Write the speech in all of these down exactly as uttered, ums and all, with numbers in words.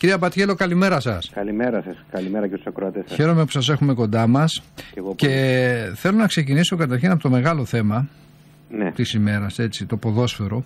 Κυρία Πατιέλο, καλημέρα σας. Καλημέρα σας, καλημέρα και στους ακροατές σας. Χαίρομαι που σας έχουμε κοντά μας και, και θέλω να ξεκινήσω καταρχήν από το μεγάλο θέμα ναι. της ημέρας, έτσι, το ποδόσφαιρο,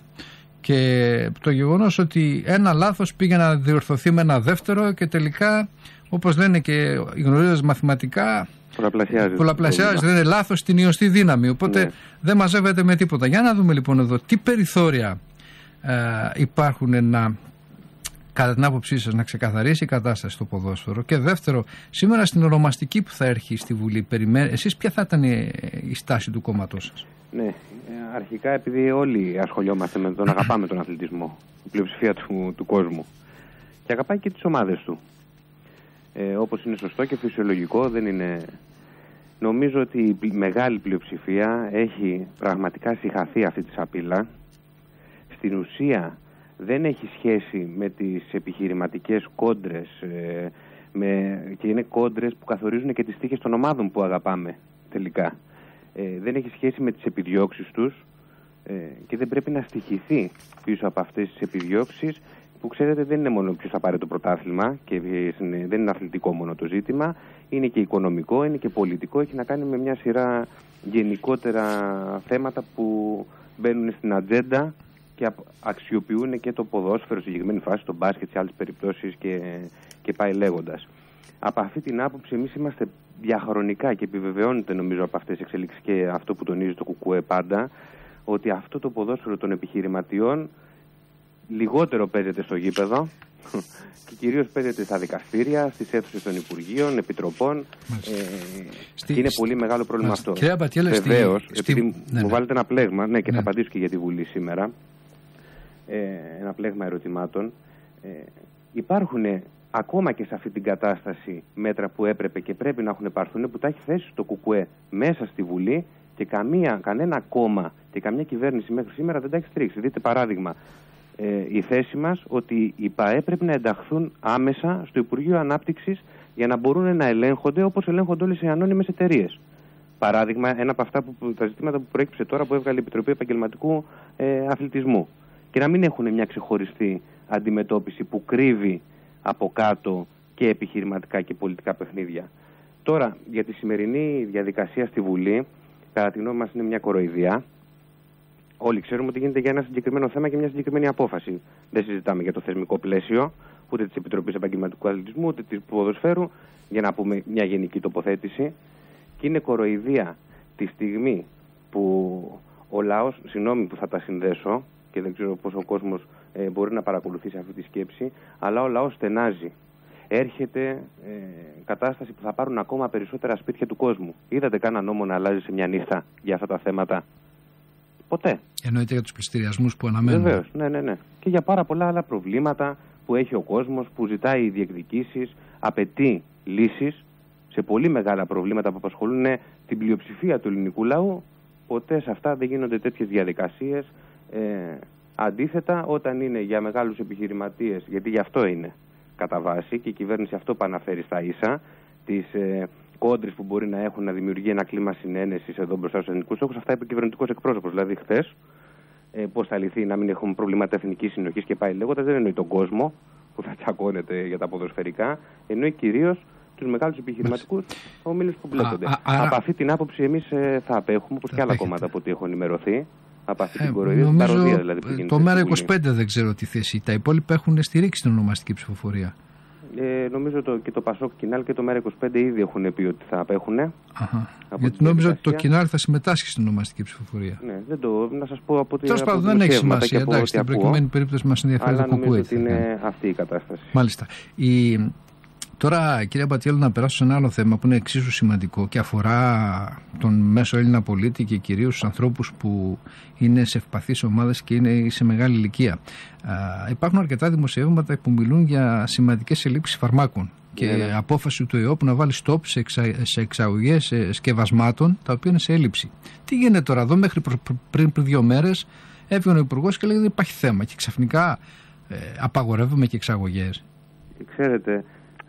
και το γεγονός ότι ένα λάθος πήγε να διορθωθεί με ένα δεύτερο και τελικά, όπως λένε και οι γνωρίζοντες μαθηματικά, πολλαπλασιάζεται, πολλαπλασιάζεται δεν είναι λάθος στην ιωστή δύναμη, οπότε ναι. δεν μαζεύεται με τίποτα. Για να δούμε λοιπόν εδώ τι περιθώρια ε, υπάρχουν να, κατά την άποψή σας, να ξεκαθαρίσει η κατάσταση στο ποδόσφαιρο. Και δεύτερο, σήμερα στην ονομαστική που θα έρχει στη Βουλή, περιμέ... εσείς ποια θα ήταν η στάση του κόμματός σας? Ναι, αρχικά επειδή όλοι ασχολιόμαστε με τον, αγαπάμε τον αθλητισμό, η πλειοψηφία του, του κόσμου, και αγαπάει και τις ομάδες του, ε, όπως είναι σωστό και φυσιολογικό, δεν είναι... Νομίζω ότι η μεγάλη πλειοψηφία έχει πραγματικά συγχαθεί αυτή τη σαπίλα. Στην ουσία δεν έχει σχέση με τις επιχειρηματικές κόντρες ε, με, και είναι κόντρες που καθορίζουν και τις τύχες των ομάδων που αγαπάμε τελικά. Ε, δεν έχει σχέση με τις επιδιώξεις τους ε, και δεν πρέπει να στοιχηθεί πίσω από αυτές τις επιδιώξεις, που ξέρετε δεν είναι μόνο ποιος θα πάρει το πρωτάθλημα και δεν είναι αθλητικό μόνο το ζήτημα, είναι και οικονομικό, είναι και πολιτικό, έχει να κάνει με μια σειρά γενικότερα θέματα που μπαίνουν στην ατζέντα και αξιοποιούν και το ποδόσφαιρο, στη συγκεκριμένη φάση, το μπάσκετ, σε άλλες περιπτώσεις και, και πάει λέγοντας. Από αυτή την άποψη εμείς είμαστε διαχρονικά, και επιβεβαιώνεται νομίζω από αυτές τις εξελίξεις και αυτό που τονίζει το ΚΚΕ πάντα, ότι αυτό το ποδόσφαιρο των επιχειρηματιών λιγότερο παίζεται στο γήπεδο και κυρίως παίζεται στα δικαστήρια, στις αίθουσες των Υπουργείων, Επιτροπών. Ε, στη, και είναι στη, πολύ μεγάλο πρόβλημα στη, αυτό. Βεβαίως, στη, επειδή στη, ναι, μου βάλετε ένα πλέγμα, ναι, και ναι. θα απαντήσω και για τη Βουλή σήμερα, ε, ένα πλέγμα ερωτημάτων. Ε, υπάρχουν ακόμα και σε αυτή την κατάσταση μέτρα που έπρεπε και πρέπει να έχουν πάρθουν, που τα έχει θέσει το ΚΚΕ μέσα στη Βουλή και καμία, κανένα κόμμα και καμία κυβέρνηση μέχρι σήμερα δεν τα έχει στρίξει. Δείτε παράδειγμα, ε, η θέση μας ότι οι ΠΑΕ πρέπει να ενταχθούν άμεσα στο Υπουργείο Ανάπτυξης για να μπορούν να ελέγχονται όπως ελέγχονται όλες οι ανώνυμες εταιρείες. Παράδειγμα, ένα από αυτά που, τα ζητήματα που προέκυψε τώρα που έβγαλε η Επιτροπή Επαγγελματικού ε, Αθλητισμού. Και να μην έχουν μια ξεχωριστή αντιμετώπιση που κρύβει από κάτω και επιχειρηματικά και πολιτικά παιχνίδια. Τώρα, για τη σημερινή διαδικασία στη Βουλή, κατά τη γνώμη μας είναι μια κοροϊδία. Όλοι ξέρουμε ότι γίνεται για ένα συγκεκριμένο θέμα και μια συγκεκριμένη απόφαση. Δεν συζητάμε για το θεσμικό πλαίσιο, ούτε της Επιτροπής Επαγγελματικού Αθλητισμού, ούτε της ποδοσφαίρου, για να πούμε μια γενική τοποθέτηση. Και είναι κοροϊδία τη στιγμή που ο λαός, συγγνώμη που θα τα συνδέσω, και δεν ξέρω πώς ο κόσμος ε, μπορεί να παρακολουθήσει αυτή τη σκέψη, αλλά ο λαός στενάζει. Έρχεται ε, κατάσταση που θα πάρουν ακόμα περισσότερα σπίτια του κόσμου. Είδατε κανένα νόμο να αλλάζει σε μια νύχτα για αυτά τα θέματα? Ποτέ. Εννοείται για τους πληστηριασμούς που αναμένουν. Βεβαίως, ναι, ναι, ναι. Και για πάρα πολλά άλλα προβλήματα που έχει ο κόσμος, που ζητάει διεκδικήσεις, απαιτεί λύσεις σε πολύ μεγάλα προβλήματα που απασχολούν την πλειοψηφία του ελληνικού λαού. Ποτέ σε αυτά δεν γίνονται τέτοιες διαδικασίες. Ε, αντίθετα, όταν είναι για μεγάλους επιχειρηματίες, γιατί γι' αυτό είναι κατά βάση και η κυβέρνηση αυτό που αναφέρει στα ίσα, τις ε, κόντρες που μπορεί να έχουν να δημιουργεί ένα κλίμα συνένεσης εδώ μπροστά στους εθνικούς στόχους, αυτά είπε ο κυβερνητικός εκπρόσωπος. Δηλαδή, χθες, ε, πώς θα λυθεί να μην έχουμε προβλήματα εθνικής συνοχής και πάει λέγοντας, δεν εννοεί τον κόσμο που θα τσακώνεται για τα ποδοσφαιρικά, εννοεί κυρίως τους μεγάλους επιχειρηματικούς ομίλους που μπλέκονται. Α, α, από αυτή την άποψη, εμείς ε, θα απέχουμε, όπως και άλλα κόμματα από ό,τι έχω ενημερωθεί. Από αυτή την κοροϊδία, την παροδία δηλαδή που γίνεται. Το ΜΕΡΑ είκοσι πέντε δεν ξέρω τι θέση. Τα υπόλοιπα έχουν στηρίξει την ονομαστική ψηφοφορία. Ε, νομίζω το, και το Πασόκ Κινάλ και το ΜΕΡΑ είκοσι πέντε ήδη έχουν πει ότι θα απέχουν. Γιατί νόμιζα ότι το Κινάλ θα συμμετάσχει στην ονομαστική ψηφοφορία. Ναι, δεν το, να σας πω από ό,τι. Τέλος πάντων, δεν έχει σημασία. Εντάξει, στην προκειμένη περίπτωση μας ενδιαφέρει το ΚΚΕ. Νομίζω ότι είναι αυτή η κατάσταση. Μάλιστα. Η... Τώρα, κυρία Πατιέλου, να περάσω σε ένα άλλο θέμα που είναι εξίσου σημαντικό και αφορά τον μέσο Έλληνα πολίτη και κυρίως τους ανθρώπους που είναι σε ευπαθείς ομάδες και είναι σε μεγάλη ηλικία. Α, υπάρχουν αρκετά δημοσιεύματα που μιλούν για σημαντικές ελλείψεις φαρμάκων και ναι. απόφαση του ΕΟΠ να βάλει stop σε, εξα, σε εξαγωγές σκευασμάτων τα οποία είναι σε έλλειψη. Τι γίνεται τώρα εδώ? Μέχρι προ, πριν, πριν δύο μέρες έβγαινε ο Υπουργός και λέει ότι υπάρχει θέμα και ξαφνικά ε, απαγορεύουμε και εξαγωγές. Ξέρετε,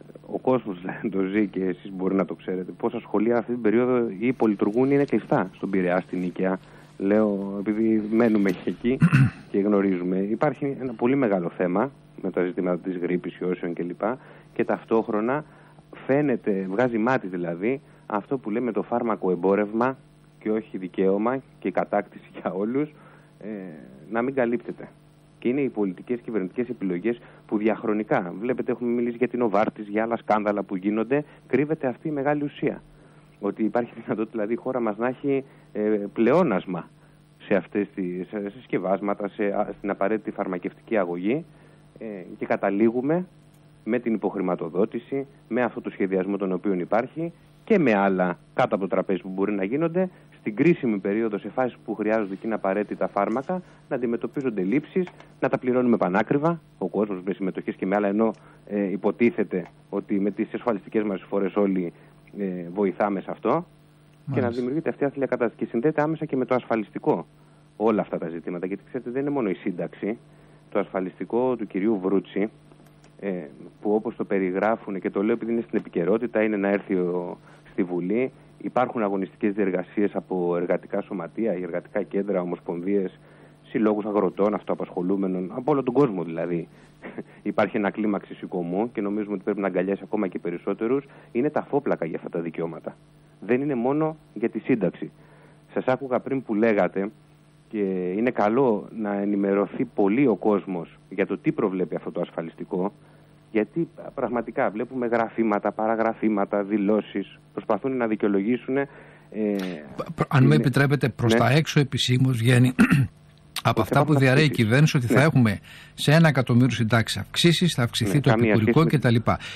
ο κόσμος το ζει και εσείς μπορεί να το ξέρετε. Πόσα σχολεία αυτή την περίοδο ή πολυλειτουργούν ή είναι κλειστά στον Πειραιά, στην Νίκαια. Λέω επειδή μένουμε εκεί και γνωρίζουμε. Υπάρχει ένα πολύ μεγάλο θέμα με τα ζητήματα της γρίπης, ιώσεων κλπ. Και ταυτόχρονα φαίνεται, βγάζει μάτι δηλαδή, αυτό που λέμε το φάρμακο εμπόρευμα και όχι δικαίωμα και κατάκτηση για όλους, ε, να μην καλύπτεται. Και είναι οι πολιτικές κυβερνητικές επιλογές που διαχρονικά, βλέπετε έχουμε μιλήσει για την Οβάρτης, για άλλα σκάνδαλα που γίνονται, κρύβεται αυτή η μεγάλη ουσία. Ότι υπάρχει δυνατότητα δηλαδή η χώρα μας να έχει ε, πλεόνασμα σε αυτές τις σε συσκευάσματα, σε, στην απαραίτητη φαρμακευτική αγωγή ε, και καταλήγουμε με την υποχρηματοδότηση, με αυτό το σχεδιασμό τον οποίο υπάρχει και με άλλα κάτω από το τραπέζι που μπορεί να γίνονται, στην κρίσιμη περίοδο, σε φάσεις που χρειάζονται εκείνα απαραίτητα φάρμακα, να αντιμετωπίζονται λήψεις, να τα πληρώνουμε πανάκριβα, ο κόσμος με συμμετοχές και με άλλα, ενώ ε, υποτίθεται ότι με τις ασφαλιστικές μας εισφορές όλοι ε, βοηθάμε σε αυτό. Μάλιστα. Και να δημιουργείται αυτή η άθλια κατάσταση. Και συνδέεται άμεσα και με το ασφαλιστικό όλα αυτά τα ζητήματα. Γιατί ξέρετε, δεν είναι μόνο η σύνταξη. Το ασφαλιστικό του κυρίου Βρούτση, ε, που όπως το περιγράφουν, και το λέω επειδή είναι στην επικαιρότητα, είναι να έρθει ο, στη Βουλή. Υπάρχουν αγωνιστικές διεργασίες από εργατικά σωματεία, εργατικά κέντρα, ομοσπονδίες, συλλόγους αγροτών, αυτοαπασχολούμενων, από όλο τον κόσμο δηλαδή. Υπάρχει ένα κλίμα ξεσηκωμού και νομίζουμε ότι πρέπει να αγκαλιάσει ακόμα και περισσότερους. Είναι τα φόπλακα για αυτά τα δικαιώματα. Δεν είναι μόνο για τη σύνταξη. Σας άκουγα πριν που λέγατε, και είναι καλό να ενημερωθεί πολύ ο κόσμος για το τι προβλέπει αυτό το ασφαλιστικό, γιατί πραγματικά βλέπουμε γραφήματα, παραγραφήματα, δηλώσεις, προσπαθούν να δικαιολογήσουν. Ε, Αν με επιτρέπετε, προς ναι. τα έξω επισήμως βγαίνει από αυτά που διαρρέει η κυβέρνηση ότι ναι. θα έχουμε σε ένα εκατομμύριο συντάξεις αυξήσεις, θα αυξηθεί ναι, το επικουρικό κτλ.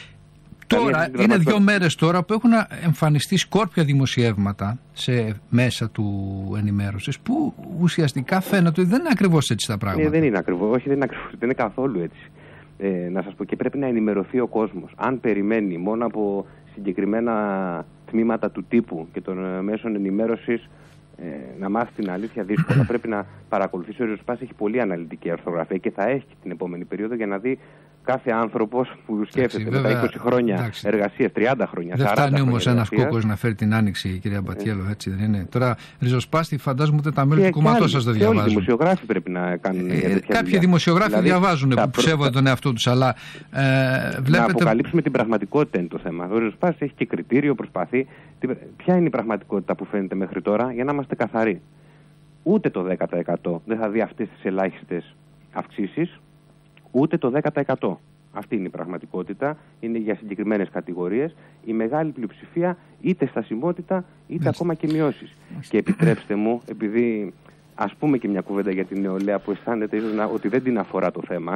Τώρα είναι δύο μέρες τώρα που έχουν εμφανιστεί σκόρπια δημοσιεύματα σε μέσα του ενημέρωσης που ουσιαστικά φαίνεται ότι δεν είναι ακριβώς έτσι τα πράγματα. Ναι, δεν είναι ακριβώς, όχι δεν είναι ακριβώς, δεν είναι καθόλου έτσι. Ε, να σας πω, και πρέπει να ενημερωθεί ο κόσμος. Αν περιμένει μόνο από συγκεκριμένα τμήματα του τύπου και των μέσων ενημέρωσης ε, να μάθει την αλήθεια, δύσκολα. Πρέπει να παρακολουθήσει. Ο Ριζοσπάς έχει πολύ αναλυτική αρθρογραφία και θα έχει την επόμενη περίοδο για να δει κάθε άνθρωπος που σκέφτεται μετά είκοσι χρόνια εργασίας, τριάντα χρόνια, δεν φτάνει όμως ένας κόκκος να φέρει την άνοιξη, κυρία Μπατιέλο, έτσι δεν είναι? Τώρα, Ριζοσπάστη, φαντάζομαι ούτε τα μέλη του κόμματός σας δεν διαβάζουν. Όλοι οι δημοσιογράφοι πρέπει να κάνουν ε, τέτοια Κάποιοι δουλειά. δημοσιογράφοι δηλαδή, διαβάζουν που προ... ψεύονται τον εαυτό τους, αλλά ε, βλέπετε... Να αποκαλύψουμε την πραγματικότητα είναι το θέμα. Ο Ριζοσπάστη έχει και κριτήριο, προσπαθεί. Ποια είναι η πραγματικότητα που φαίνεται μέχρι τώρα, για να είμαστε καθαροί? Ούτε το δέκα τοις εκατό δεν θα δει αυτές τις ελάχιστες αυξήσεις, ούτε το δέκα τοις εκατό. Αυτή είναι η πραγματικότητα. Είναι για συγκεκριμένες κατηγορίες. Η μεγάλη πλειοψηφία είτε στασιμότητα είτε yes. ακόμα και μειώσεις. Yes. Και επιτρέψτε μου, επειδή ας πούμε και μια κουβέντα για την νεολαία που αισθάνεται ίσως να, ότι δεν την αφορά το θέμα,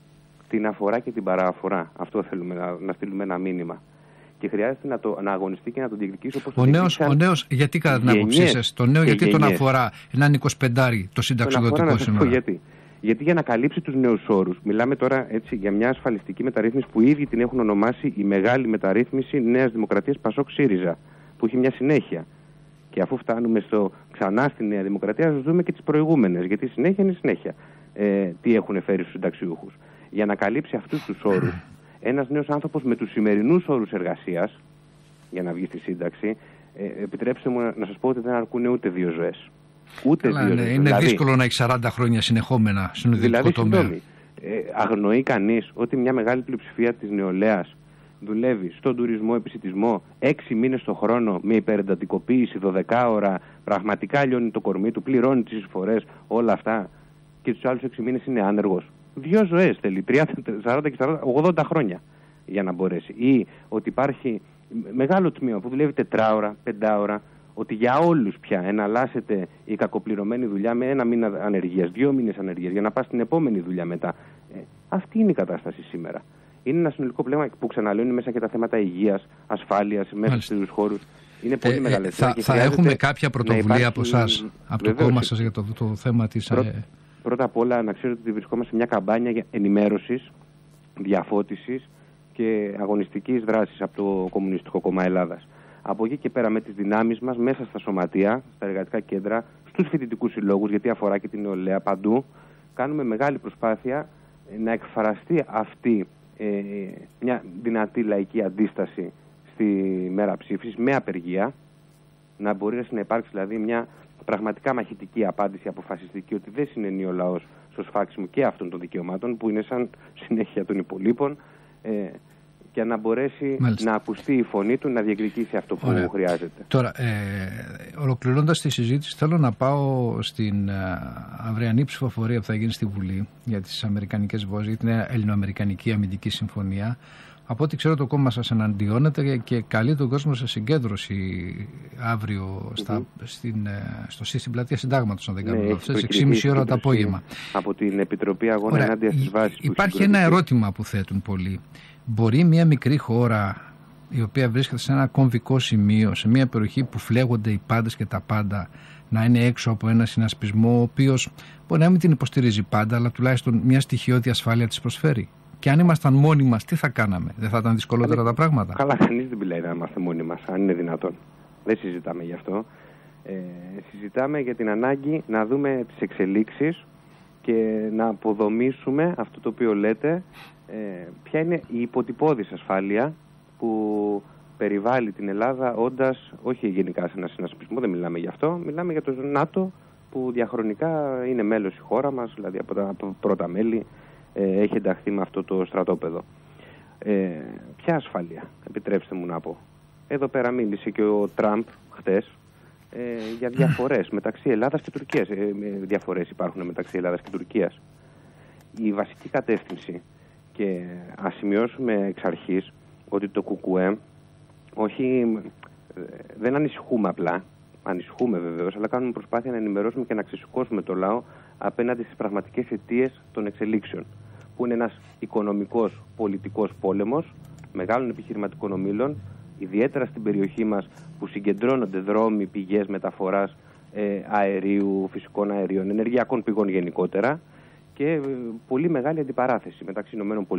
την αφορά και την παραφορά. Αυτό θέλουμε να, να στείλουμε ένα μήνυμα. Και χρειάζεται να, το, να αγωνιστεί και να τον διεκδικήσει όπως ο νέος, ο νέος, γιατί κατά την άποψή σας, το νέο γιατί γενιές. Τον αφορά έναν εικοσιπεντάρι το συνταξιδοτικό σήμερα? Γιατί. Γιατί για να καλύψει τους νέους όρους, μιλάμε τώρα έτσι για μια ασφαλιστική μεταρρύθμιση που ήδη την έχουν ονομάσει η μεγάλη μεταρρύθμιση Νέας Δημοκρατίας Πασόκ ΣΥΡΙΖΑ, που έχει μια συνέχεια. Και αφού φτάνουμε στο, ξανά στη Νέα Δημοκρατία, ας δούμε και τις προηγούμενες, γιατί η συνέχεια είναι συνέχεια. Ε, τι έχουν φέρει στους συνταξιούχους. Για να καλύψει αυτούς τους όρους, ένας νέος άνθρωπος με τους σημερινούς όρους εργασίας, για να βγει στη σύνταξη, ε, επιτρέψτε μου να σας πω ότι δεν αρκούν ούτε δύο ζωές. Ούτε Καλά, δύο ναι, είναι δηλαδή, δύσκολο να έχει σαράντα χρόνια συνεχόμενα στον ιδιωτικό δηλαδή, τομέα. Ε, αγνοεί κανείς ότι μια μεγάλη πλειοψηφία της νεολαίας δουλεύει στον τουρισμό, επισιτισμό, έξι μήνες το χρόνο με υπερεντατικοποίηση, δώδεκα ώρα, πραγματικά λιώνει το κορμί του, πληρώνει τις εισφορές, όλα αυτά, και τους άλλους έξι μήνες είναι άνεργος. Δύο ζωές θέλει, τριάντα, σαράντα και σαράντα, ογδόντα χρόνια για να μπορέσει. Ή ότι υπάρχει μεγάλο τμήμα που δουλεύει τετράωρα, πεντάωρα, ότι για όλους πια εναλλάσσεται η κακοπληρωμένη δουλειά με ένα μήνα ανεργίας, δύο μήνες ανεργίας, για να πας στην επόμενη δουλειά μετά. Ε, αυτή είναι η κατάσταση σήμερα. Είναι ένα συνολικό πλέγμα που ξαναλέω μέσα και τα θέματα υγείας, ασφάλειας, μέσα στους χώρους. Είναι πολύ ε, μεγάλη. Θα, θα έχουμε κάποια πρωτοβουλία υπάρχει... από εσάς, από το κόμμα σας, για το, το θέμα της... Πρώτα, ε... πρώτα απ' όλα να ξέρετε ότι βρισκόμαστε σε μια καμπάνια ενημέρωσης, διαφώτισης και αγωνιστικής δράσης από το Κομμουνιστικό Κόμμα Ελλάδας. Από εκεί και πέρα με τις δυνάμεις μας μέσα στα σωματεία, στα εργατικά κέντρα, στους φοιτητικούς συλλόγους, γιατί αφορά και την νεολαία παντού, κάνουμε μεγάλη προσπάθεια να εκφραστεί αυτή ε, μια δυνατή λαϊκή αντίσταση στη μέρα ψήφισης με απεργία, να μπορεί να υπάρξει δηλαδή μια πραγματικά μαχητική απάντηση αποφασιστική ότι δεν συνενεί ο λαός στο σφάξιμο και αυτών των δικαιωμάτων που είναι σαν συνέχεια των υπολείπων, ε, για να μπορέσει Μάλιστα. να ακουστεί η φωνή του, να διεκδικήσει αυτό που Ωραία. χρειάζεται. Τώρα, ε, ολοκληρώνοντας τη συζήτηση, θέλω να πάω στην ε, αυριανή ψηφοφορία που θα γίνει στη Βουλή για τις αμερικανικές βόζες, για την Ελληνοαμερικανική Αμυντική Συμφωνία. Από ό,τι ξέρω, το κόμμα σας εναντιώνεται και καλεί τον κόσμο σε συγκέντρωση αύριο στα, mm-hmm. στην, στο, στην πλατεία Συντάγματος, αν δεν κάνω λάθος, ναι, έξι και μισή ώρα το απόγευμα. Από την Επιτροπή Αγώνα ενάντια στις βάσεις. Υπάρχει ένα ερώτημα που θέτουν πολλοί. Μπορεί μια μικρή χώρα, η οποία βρίσκεται σε ένα κομβικό σημείο, σε μια περιοχή που φλέγονται οι πάντες και τα πάντα, να είναι έξω από ένα συνασπισμό, ο οποίος μπορεί να μην την υποστηρίζει πάντα, αλλά τουλάχιστον μια στοιχειώδη ασφάλεια της προσφέρει? Και αν ήμασταν μόνοι μας, τι θα κάναμε? Δεν θα ήταν δυσκολότερα Καλή, τα πράγματα? Καλά, κανείς δεν μιλάει να είμαστε μόνοι μας, αν είναι δυνατόν. Δεν συζητάμε γι' αυτό. Ε, συζητάμε για την ανάγκη να δούμε τις εξελίξεις και να αποδομήσουμε αυτό το οποίο λέτε, ε, ποια είναι η υποτυπώδης ασφάλεια που περιβάλλει την Ελλάδα, όντας όχι γενικά σε ένα συνασπισμό, δεν μιλάμε γι' αυτό, μιλάμε για το ΝΑΤΟ που διαχρονικά είναι μέλος η χώρα μας, δηλαδή από τα από πρώτα μέλη ε, έχει ενταχθεί με αυτό το στρατόπεδο. Ε, ποια ασφάλεια, επιτρέψτε μου να πω. Εδώ πέρα μίλησε και ο Τραμπ χτες ε, για διαφορές μεταξύ Ελλάδας και Τουρκίας. Ε, διαφορές υπάρχουν μεταξύ Ελλάδας και Τουρκίας. Η βασική κατεύθυνση, και ας σημειώσουμε εξ αρχής ότι το ΚΚΕ όχι, δεν ανησυχούμε απλά, ανησυχούμε βεβαίως, αλλά κάνουμε προσπάθεια να ενημερώσουμε και να ξεσηκώσουμε το λαό απέναντι στις πραγματικές αιτίες των εξελίξεων, που είναι ένας οικονομικός, πολιτικός πόλεμος μεγάλων επιχειρηματικών ομίλων, ιδιαίτερα στην περιοχή μας που συγκεντρώνονται δρόμοι, πηγές μεταφοράς ε, αερίου, φυσικών αερίων, ενεργειακών πηγών γενικότερα, και ε, πολύ μεγάλη αντιπαράθεση μεταξύ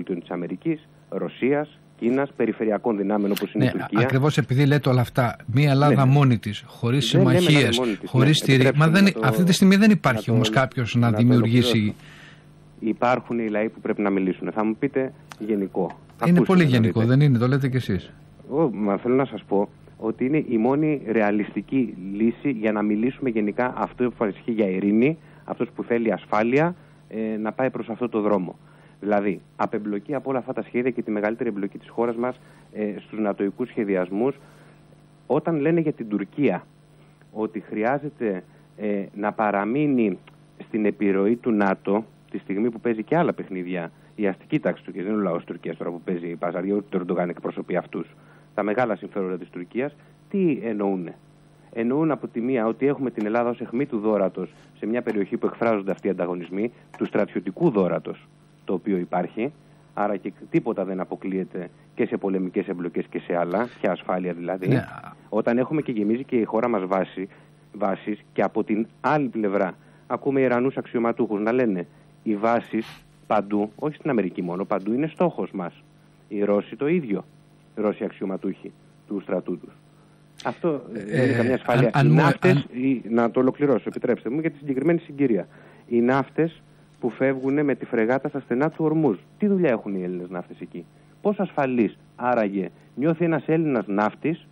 ΗΠΑ, Ρωσίας, Κίνας, περιφερειακών δυνάμεων όπως είναι ναι, η Τουρκία. Ακριβώς επειδή λέτε όλα αυτά, μια Ελλάδα ναι, μόνη της, χωρίς συμμαχίες, χωρίς ναι, στήριξη. Μα δεν, το, αυτή τη στιγμή δεν υπάρχει όμως κάποιος να, να δημιουργήσει. Υπάρχουν οι λαοί που πρέπει να μιλήσουν. Θα μου πείτε γενικό. Είναι πολύ γενικό, δεν είναι, το λέτε κι εσείς. Εγώ, μα θέλω να σας πω ότι είναι η μόνη ρεαλιστική λύση για να μιλήσουμε γενικά αυτό που ισχύει για ειρήνη, αυτός που θέλει ασφάλεια, ε, να πάει προς αυτό το δρόμο. Δηλαδή, απεμπλοκή από όλα αυτά τα σχέδια και τη μεγαλύτερη εμπλοκή της χώρας μας ε, στους νατοικούς σχεδιασμούς. Όταν λένε για την Τουρκία ότι χρειάζεται ε, να παραμείνει στην επιρροή του ΝΑΤΟ, τη στιγμή που παίζει και άλλα παιχνίδια η αστική τάξη του Τουρκίας, δεν είναι ο λαός της Τουρκίας τώρα που παίζει η παζαρία, ούτε το Ερντογάν εκπροσωπεί αυτούς, τα μεγάλα συμφέροντα της Τουρκίας, τι εννοούν? Εννοούν από τη μία ότι έχουμε την Ελλάδα ως αιχμή του δώρατος σε μια περιοχή που εκφράζονται αυτοί οι ανταγωνισμοί, του στρατιωτικού δώρατος το οποίο υπάρχει, άρα και τίποτα δεν αποκλείεται και σε πολεμικές εμπλοκές και σε άλλα, ποια ασφάλεια δηλαδή. Ναι. Όταν έχουμε και γεμίζει και η χώρα μας βάση, βάσεις, και από την άλλη πλευρά ακούμε Ιρανούς αξιωματούχους να λένε οι βάσεις παντού, όχι στην Αμερική μόνο, παντού είναι στόχος μας. Οι Ρώσοι το ίδιο, οι Ρώσοι αξιωματούχοι του στρατού τους. Αυτό δεν είναι καμιά ασφάλεια. Αν, οι αν, ναύτες, αν... οι, να το ολοκληρώσω, επιτρέψτε μου, για τη συγκεκριμένη συγκυρία. Οι ναύτες που φεύγουν με τη φρεγάτα στα στενά του Ορμούζ. Τι δουλειά έχουν οι Έλληνες ναύτες εκεί? Πώς ασφαλής άραγε νιώθει ένας Έλληνας ναύτης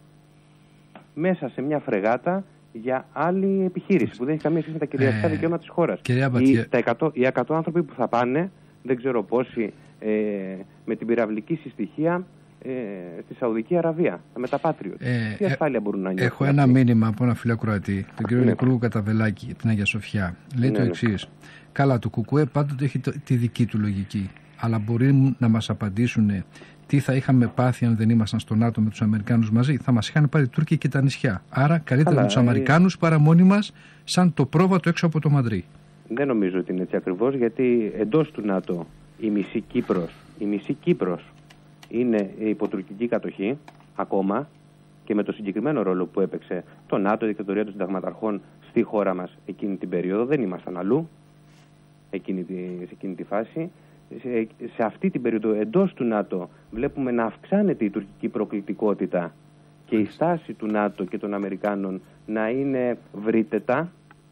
μέσα σε μια φρεγάτα για άλλη επιχείρηση που δεν έχει καμία σχέση με τα κυριαρχικά ε, δικαιώματα της χώρας? Οι, τα εκατό, οι εκατό άνθρωποι που θα πάνε, δεν ξέρω πόσοι, ε, με την πυραυλική συστοιχεία ε, στη Σαουδική Αραβία, τα μεταπάτριο. Ε, Τι ασφάλεια μπορούν να νιώθουν? Έχω ένα μήνυμα από ένα φίλο Κροατή, τον κύριο Νικολού Καταβελάκη, από την Αγία Σοφιά. Λέει ναι, το εξής. Καλά, το ΚΚΕ πάντοτε έχει το, τη δική του λογική. Αλλά μπορεί να μας απαντήσουν τι θα είχαμε πάθει αν δεν ήμασταν στο ΝΑΤΟ με τους Αμερικάνους μαζί? Θα μας είχαν πάρει οι Τούρκοι και τα νησιά. Άρα καλύτερα Καλά, με τους Αμερικάνους ε... παρά μόνοι μας, σαν το πρόβατο έξω από το Μαδρί. Δεν νομίζω ότι είναι έτσι ακριβώς, γιατί εντός του ΝΑΤΟ η μισή Κύπρος, η μισή Κύπρος είναι υπό τουρκική κατοχή ακόμα, και με το συγκεκριμένο ρόλο που έπαιξε το ΝΑΤΟ, η δικτατορία των συνταγματαρχών στη χώρα μας εκείνη την περίοδο, δεν ήμασταν αλλού εκείνη τη, σε εκείνη τη φάση. Σε, σε αυτή την περίοδο εντός του ΝΑΤΟ βλέπουμε να αυξάνεται η τουρκική προκλητικότητα και η στάση του ΝΑΤΟ και των Αμερικάνων να είναι βρύτετα,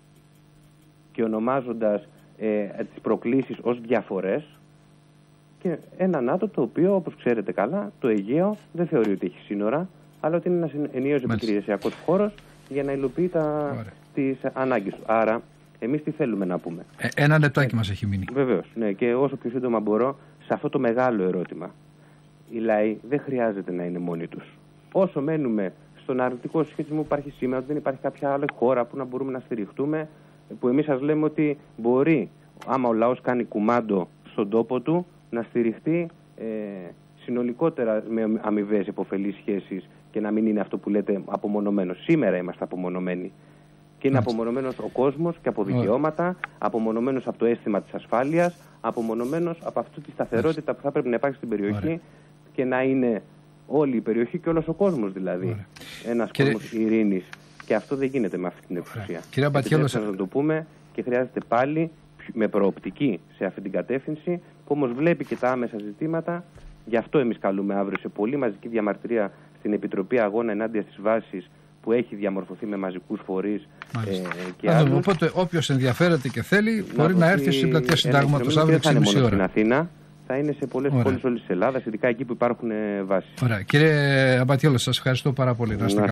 και ονομάζοντας ε, τις προκλήσεις ως διαφορές, και ένα ΝΑΤΟ το οποίο, όπως ξέρετε καλά, το Αιγαίο δεν θεωρεί ότι έχει σύνορα, αλλά ότι είναι ένας ενιαίος επιχειρησιακός χώρος για να υλοποιεί τα, τις ανάγκες του. Άρα εμείς τι θέλουμε να πούμε. Ε, ένα λεπτάκι μας έχει μείνει. Βεβαίως, ναι, και όσο πιο σύντομα μπορώ, σε αυτό το μεγάλο ερώτημα. Οι λαοί δεν χρειάζεται να είναι μόνοι τους. Όσο μένουμε στον αρνητικό συσχετισμό που υπάρχει σήμερα, ότι δεν υπάρχει κάποια άλλη χώρα που να μπορούμε να στηριχτούμε, που εμείς σας λέμε ότι μπορεί, άμα ο λαός κάνει κουμάντο στον τόπο του, να στηριχτεί ε, συνολικότερα με αμοιβαίες υποφελείς σχέσεις και να μην είναι αυτό που λέτε απομονωμένος. Σήμερα είμαστε απομονωμένοι. Και είναι απομονωμένος ο κόσμος και από δικαιώματα, απομονωμένος από το αίσθημα της ασφάλειας, απομονωμένος από αυτή τη σταθερότητα που θα πρέπει να υπάρχει στην περιοχή. Ωραία. Και να είναι όλη η περιοχή και όλος ο κόσμος δηλαδή. Ωραία. Ένας Κύριε... κόσμος ειρήνης. Και αυτό δεν γίνεται με αυτή την εξουσία. Κύριε Αμπατιόλο, σας... να το πούμε και χρειάζεται πάλι με προοπτική σε αυτή την κατεύθυνση, που όμως βλέπει και τα άμεσα ζητήματα. Γι' αυτό εμείς καλούμε αύριο σε πολύ μαζική διαμαρτυρία στην Επιτροπή Αγώνα ενάντια στις βάσεις που έχει διαμορφωθεί με μαζικούς φορείς ε, και Α, άλλους. Οπότε όποιος ενδιαφέρεται και θέλει μπορεί να, να έρθει στην πλατεία Συντάγματος αύριο έξι και μισή ώρα. Στην Αθήνα, θα είναι σε πολλές πόλεις όλης της Ελλάδας, ειδικά εκεί που υπάρχουν βάσεις. Ωραία. Κύριε Αμπατιόλο, σας ευχαριστώ πάρα πολύ. Να